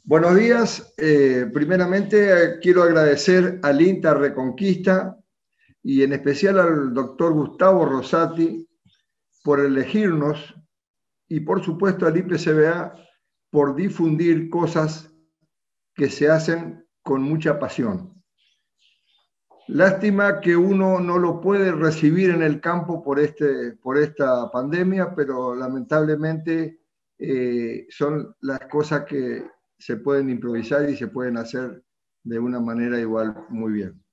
Buenos días. Primeramente, quiero agradecer al INTA Reconquista y en especial al doctor Gustavo Rosati por elegirnos y por supuesto al IPCBA por difundir cosas que se hacen con mucha pasión. Lástima que uno no lo puede recibir en el campo por esta pandemia, pero lamentablemente son las cosas que se pueden improvisar y se pueden hacer de una manera igual muy bien.